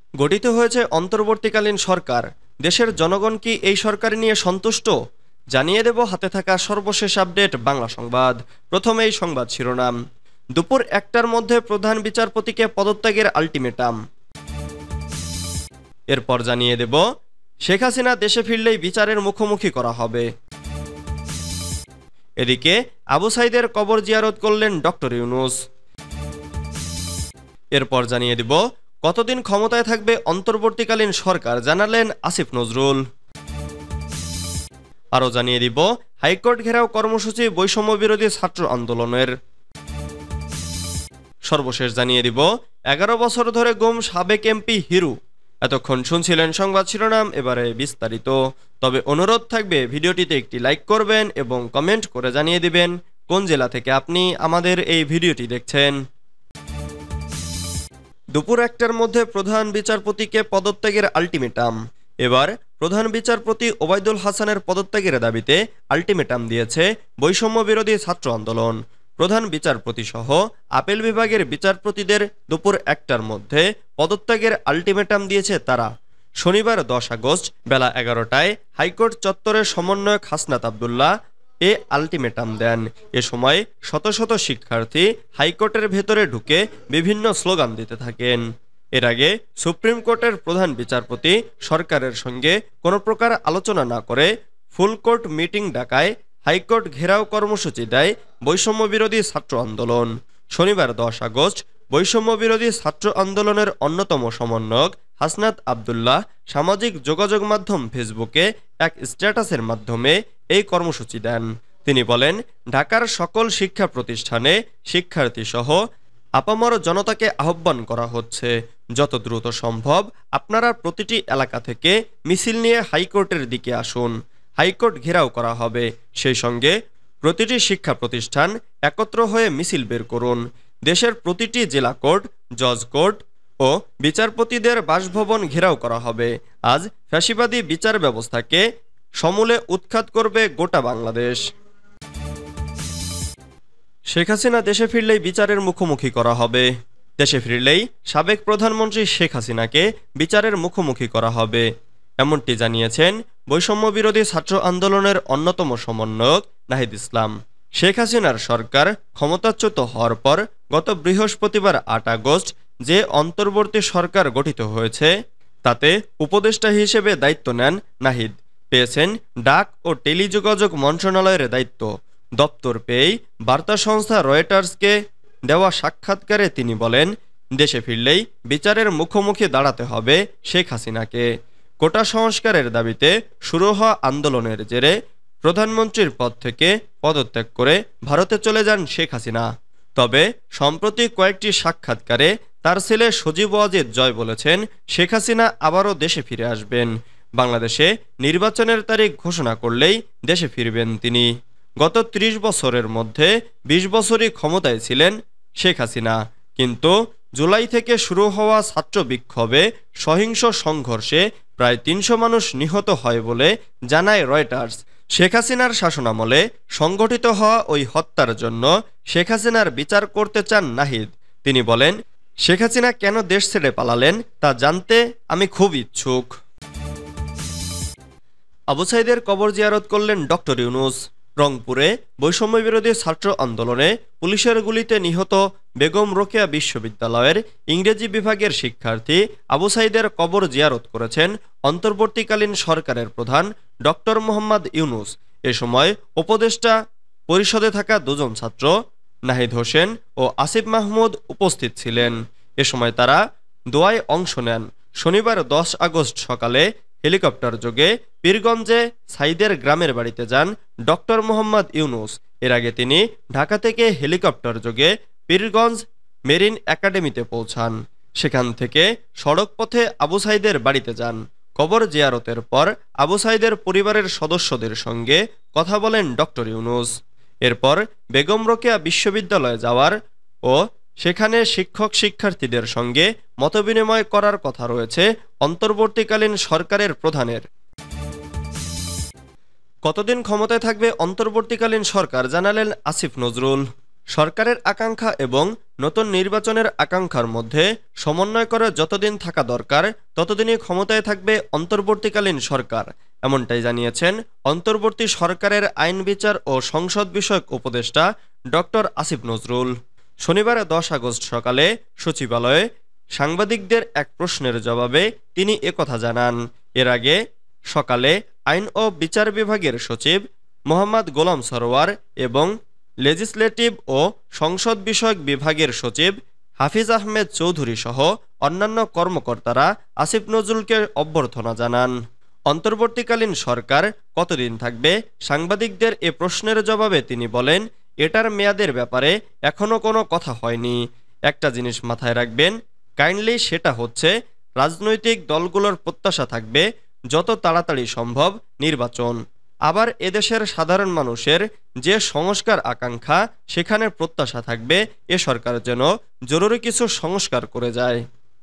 গঠিত হয়েছে অন্তর্বর্তীকালীন সরকার। দেশের জনগণ কি এই সরকার নিয়ে সন্তুষ্ট? জানিয়ে দেব হাতে থাকা সর্বশেষ আপডেট বাংলা সংবাদ। প্রথমেই সংবাদ শিরোনাম। দুপুর ১টার মধ্যে প্রধান বিচারপতিকে পদত্যাগের আলটিমেটাম। এরপর জানিয়ে দেব শেখ হাসিনা দেশে ফিরলেই বিচারের মুখোমুখি করা হবে। এদিকে আবু সাইদের কবর জিয়ারত করলেন ডক্টর ইউনূস। এরপর জানিয়ে দিব কতদিন ক্ষমতায় থাকবে অন্তর্বর্তীকালীন সরকার, জানালেন আসিফ নজরুল। আরও জানিয়ে দিব হাইকোর্ট ঘেরাও কর্মসূচি বৈষম্য বিরোধী ছাত্র আন্দোলনের। সর্বশেষ জানিয়ে দিব ১১ বছর ধরে গুম সাবেক এমপি হিরু। এতক্ষণ শুনছিলেন সংবাদ শিরোনাম, এবারে বিস্তারিত। তবে অনুরোধ থাকবে ভিডিওটিতে একটি লাইক করবেন এবং কমেন্ট করে জানিয়ে দিবেন কোন জেলা থেকে আপনি আমাদের এই ভিডিওটি দেখছেন। দুপুর ১টার মধ্যে প্রধান বিচারপতিকে পদত্যাগের আলটিমেটাম। এবার প্রধান বিচারপতি ওবায়দুল হাসানের পদত্যাগের দাবিতে আলটিমেটাম দিয়েছে বৈষম্য বিরোধী ছাত্র আন্দোলন। প্রধান বিচারপতি সহ আপিল বিভাগের বিচারপতিদের দুপুর ১টার মধ্যে পদত্যাগের আলটিমেটাম দিয়েছে তারা। শনিবার ১০ আগস্ট বেলা ১১টায় হাইকোর্ট চত্বরের সমন্বয়ক হাসনাত আবদুল্লাহ এ আলটিমেটাম দেন। এ সময় শত শত শিক্ষার্থী হাইকোর্টের ভেতরে ঢুকে বিভিন্ন স্লোগান দিতে থাকেন। এর আগে সুপ্রিম কোর্টের প্রধান বিচারপতি সরকারের সঙ্গে কোনো প্রকার আলোচনা না করে ফুল কোর্ট মিটিং ডাকায় হাইকোর্ট ঘেরাও কর্মসূচি দেয় বৈষম্য বিরোধী ছাত্র আন্দোলন। শনিবার ১০ আগস্ট বৈষম্য বিরোধী ছাত্র আন্দোলনের অন্যতম সমন্বয়ক হাসনাত আবদুল্লাহ সামাজিক যোগাযোগ মাধ্যম ফেসবুকে এক স্ট্যাটাসের মাধ্যমে এই কর্মসূচি দেন। তিনি বলেন, ঢাকার সকল শিক্ষা প্রতিষ্ঠানে শিক্ষার্থীসহ আপামর জনতাকে আহ্বান করা হচ্ছে, যত দ্রুত সম্ভব আপনারা প্রতিটি এলাকা থেকে মিছিল নিয়ে হাইকোর্টের দিকে আসুন। হাইকোর্ট ঘেরাও করা হবে। সেই সঙ্গে প্রতিটি শিক্ষা প্রতিষ্ঠান একত্র হয়ে মিছিল বের করুন। দেশের প্রতিটি জেলা কোর্ট, জজ কোর্ট ও বিচারপতিদের বাসভবন ঘেরাও করা হবে। আজ ফ্যাসিবাদী বিচার ব্যবস্থাকে সমূলে উৎখাত করবে গোটা বাংলাদেশ। শেখ হাসিনা দেশে ফিরলেই বিচারের মুখোমুখি করা হবে। দেশে ফিরলেই সাবেক প্রধানমন্ত্রী শেখ হাসিনাকে বিচারের মুখোমুখি করা হবে, এমনটি জানিয়েছেন বৈষম্য বিরোধী ছাত্র আন্দোলনের অন্যতম সমন্বয়ক নাহিদ ইসলাম। শেখ হাসিনার সরকার ক্ষমতাচ্যুত হওয়ার পর গত বৃহস্পতিবার ৮ আগস্ট যে অন্তর্বর্তী সরকার গঠিত হয়েছে তাতে উপদেষ্টা হিসেবে দায়িত্ব নেন নাহিদ। পেয়েছেন ডাক ও টেলিযোগাযোগ মন্ত্রণালয়ের দায়িত্ব। দপ্তর পেয়েই বার্তা সংস্থা রয়টার্সকে দেওয়া সাক্ষাৎকারে তিনি বলেন, দেশে ফিরলেই বিচারের মুখোমুখি দাঁড়াতে হবে শেখ হাসিনাকে। কোটা সংস্কারের দাবিতে শুরু হওয়া আন্দোলনের জেরে প্রধানমন্ত্রীর পদ থেকে পদত্যাগ করে ভারতে চলে যান শেখ হাসিনা। তবে সম্প্রতি কয়েকটি সাক্ষাৎকারে তার ছেলে সজীব ওয়াজেদ জয় বলেছেন, শেখ হাসিনা আবারও দেশে ফিরে আসবেন। বাংলাদেশে নির্বাচনের তারিখ ঘোষণা করলেই দেশে ফিরবেন তিনি। গত ৩০ বছরের মধ্যে ২০ বছরই ক্ষমতায় ছিলেন শেখ হাসিনা, কিন্তু জুলাই থেকে শুরু হওয়া ছাত্র বিক্ষোভে সহিংস সংঘর্ষে প্রায় ৩০০ মানুষ নিহত হয় বলে জানায় রয়টার্স। শেখ হাসিনার শাসনামলে সংগঠিত হওয়া ওই হত্যার জন্য শেখ হাসিনার বিচার করতে চান নাহিদ। তিনি বলেন, শেখ হাসিনা কেন দেশ ছেড়ে পালালেন তা জানতে আমি খুব ইচ্ছুক। আবু সাইদের কবর জিয়ারত করলেন ডক্টর ইউনূস। রংপুরে বৈষম্য বিরোধী ছাত্র আন্দোলনে পুলিশের গুলিতে নিহত বেগম রোকেয়া বিশ্ববিদ্যালয়ের ইংরেজি বিভাগের শিক্ষার্থী আবু সাইদের কবর জিয়ারত করেছেন অন্তর্বর্তীকালীন সরকারের প্রধান ডক্টর মোহাম্মদ ইউনূস। এ সময় উপদেষ্টা পরিষদে থাকা দুজন ছাত্র নাহিদ হোসেন ও আসিফ মাহমুদ উপস্থিত ছিলেন। এ সময় তারা দোয়ায় অংশ নেন। শনিবার ১০ আগস্ট সকালে হেলিকপ্টার যোগে পীরগঞ্জে সাইদের গ্রামের বাড়িতে যান ডক্টর মোহাম্মদ ইউনূস। এর আগে তিনি ঢাকা থেকে হেলিকপ্টার যোগে পীরগঞ্জ মেরিন একাডেমিতে পৌঁছান। সেখান থেকে সড়ক পথে আবু সাইদের বাড়িতে যান। কবর জিয়ারতের পর আবু সাইদের পরিবারের সদস্যদের সঙ্গে কথা বলেন ডক্টর ইউনূস। এরপর বেগম রোকেয়া বিশ্ববিদ্যালয়ে যাওয়ার ও সেখানে শিক্ষক শিক্ষার্থীদের সঙ্গে মতবিনিময় করার কথা রয়েছে অন্তর্বর্তীকালীন সরকারের প্রধানের। কতদিন ক্ষমতায় থাকবে অন্তর্বর্তীকালীন সরকার, জানালেন আসিফ নজরুল। সরকারের আকাঙ্ক্ষা এবং নতুন নির্বাচনের আকাঙ্ক্ষার মধ্যে সমন্বয় করে যতদিন থাকা দরকার ততদিনই ক্ষমতায় থাকবে অন্তর্বর্তীকালীন সরকার, এমনটাই জানিয়েছেন অন্তর্বর্তী সরকারের আইন বিচার ও সংসদ বিষয়ক উপদেষ্টা ডক্টর আসিফ নজরুল। শনিবার 10 আগস্ট সকালে সচিবালয়ে সাংবাদিকদের এক প্রশ্নের জবাবে তিনি একথা জানান। এর আগে সকালে আইন ও বিচার বিভাগের সচিব মোহাম্মদ গোলাম সরোয়ার এবং লেজিসলেটিভ ও সংসদ বিষয়ক বিভাগের সচিব হাফিজ আহমেদ চৌধুরী সহ অন্যান্য কর্মকর্তারা আসিফ নজরুলকে অভ্যর্থনা জানান। অন্তর্বর্তীকালীন সরকার কতদিন থাকবে, সাংবাদিকদের এ প্রশ্নের জবাবে তিনি বলেন, এটার মেয়াদের ব্যাপারে এখনো কোনো কথা হয়নি। একটা জিনিস মাথায় রাখবেন কাইন্ডলি, সেটা হচ্ছে রাজনৈতিক দলগুলোর প্রত্যাশা থাকবে যত তাড়াতাড়ি সম্ভব নির্বাচন। আবার এদেশের সাধারণ মানুষের যে সংস্কার আকাঙ্ক্ষা, সেখানে প্রত্যাশা থাকবে এ সরকার যেন জরুরি কিছু সংস্কার করে যায়।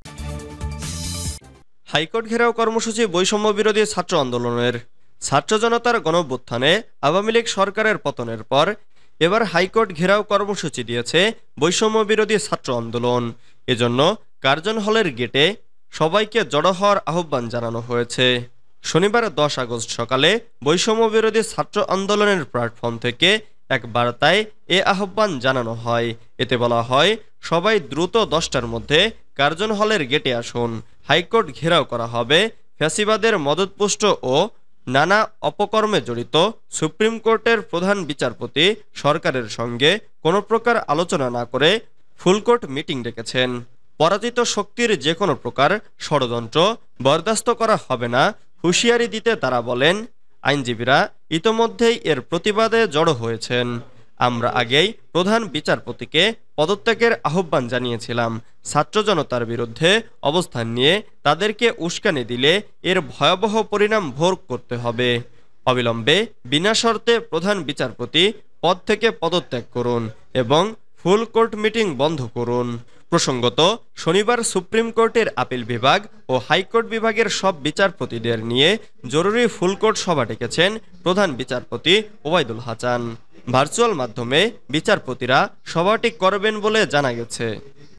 হাইকোর্ট ঘেরাও কর্মসূচি বৈষম্য বিরোধী ছাত্র আন্দোলনের। ছাত্র জনতার গণঅভ্যুত্থানে আওয়ামী লীগ সরকারের পতনের পর এবার হাইকোর্ট ঘেরাও কর্মসূচি দিয়েছে বৈষম্য বিরোধী ছাত্র আন্দোলন। এজন্য কার্জন হলের গেটে সবাইকে জড়ো হওয়ার আহ্বান জানানো হয়েছে। শনিবার 10 আগস্ট সকালে বৈষম্য বিরোধী ছাত্র আন্দোলনের প্ল্যাটফর্ম থেকে এক বার্তায় এ আহ্বান জানানো হয়। এতে বলা হয়, সবাই দ্রুত 10টার মধ্যে কার্জন হলের গেটে আসুন। হাইকোর্ট ঘেরাও করা হবে। ফ্যাসিবাদের মদতপুষ্ট ও নানা অপকর্মে জড়িত সুপ্রিম কোর্টের প্রধান বিচারপতি সরকারের সঙ্গে কোনো প্রকার আলোচনা না করে ফুলকোর্ট মিটিং ডেকেছেন। পরাজিত শক্তির যে কোনো প্রকার ষড়যন্ত্র বরদাস্ত করা হবে না হুঁশিয়ারি দিতে তারা বলেন, আইনজীবীরা ইতোমধ্যেই এর প্রতিবাদে জড়ো হয়েছেন। আমরা আগেই প্রধান বিচারপতিকে পদত্যাগের আহ্বান জানিয়েছিলাম। ছাত্র জনতার বিরুদ্ধে অবস্থান নিয়ে তাদেরকে উস্কানি দিলে এর ভয়াবহ পরিণাম ভোগ করতে হবে। অবিলম্বে বিনা শর্তে প্রধান বিচারপতি পদ থেকে পদত্যাগ করুন এবং ফুল কোর্ট মিটিং বন্ধ করুন। প্রসঙ্গত, শনিবার সুপ্রিম কোর্টের আপিল বিভাগ ও হাইকোর্ট বিভাগের সব বিচারপতিদের নিয়ে জরুরি ফুলকোর্ট সভা ডেকেছেন প্রধান বিচারপতি ওবায়দুল হাসান। ভার্চুয়াল মাধ্যমে বিচারপতিরা সভাটি করবেন বলে জানা গেছে।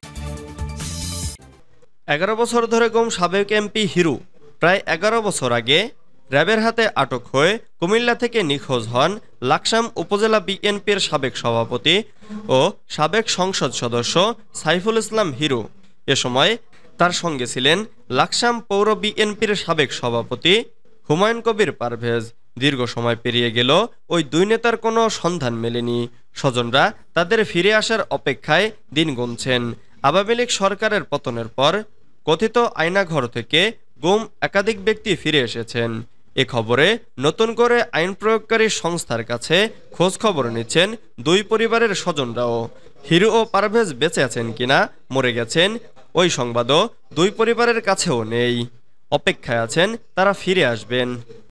11 বছর ধরে গুম সাবেক এমপি হিরু প্রায় 11 বছর আগে র্যাবের হাতে আটক হয়ে কুমিল্লা থেকে নিখোঁজ হন লাকসাম উপজেলা বিএনপির সাবেক সভাপতি ও সাবেক সংসদ সদস্য সাইফুল ইসলাম হিরু। এ সময় তার সঙ্গে ছিলেন লাকসাম পৌর বিএনপির সাবেক সভাপতি হুমায়ুন কবির পারভেজ। দীর্ঘ সময় পেরিয়ে গেল, ওই দুই নেতার কোনো সন্ধান মেলেনি। স্বজনরা তাদের ফিরে আসার অপেক্ষায় দিন গুনছেন। আওয়ামী লীগ সরকারের পতনের পর কথিত আয়নাঘর থেকে গুম একাধিক ব্যক্তি ফিরে এসেছেন। এ খবরে নতুন করে আইন প্রয়োগকারী সংস্থার কাছে খোঁজ খবর নিচ্ছেন দুই পরিবারের স্বজনরাও। হিরু ও পারভেজ বেঁচে আছেন কিনা, মরে গেছেন, ওই সংবাদও দুই পরিবারের কাছেও নেই। অপেক্ষায় আছেন তারা ফিরে আসবেন।